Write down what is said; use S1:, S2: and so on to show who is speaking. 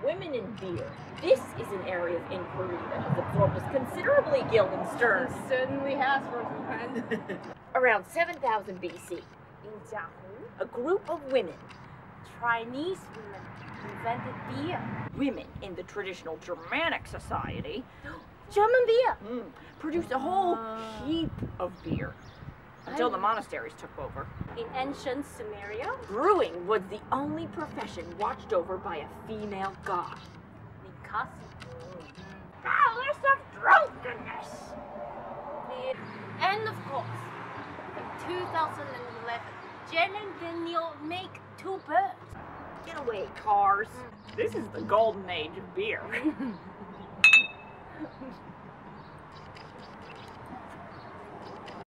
S1: Women in beer. This is an area of inquiry that has absorbed us considerably, Guildenstern.
S2: It certainly has, Rosencrantz.
S1: Around 7000 BC,
S2: In Jiahu,
S1: a group of women,
S2: Chinese women invented beer.
S1: women in the traditional Germanic society,
S2: German beer.
S1: produced a whole heap of beer until the monasteries took over.
S2: In ancient Sumeria,
S1: Brewing was the only profession watched over by a female god.
S2: Nikasi.
S1: Palace of drunkenness!
S2: And of course, in 2011, Jen and Daniel make Two Birds.
S1: Get away, cars. This is the golden age of beer.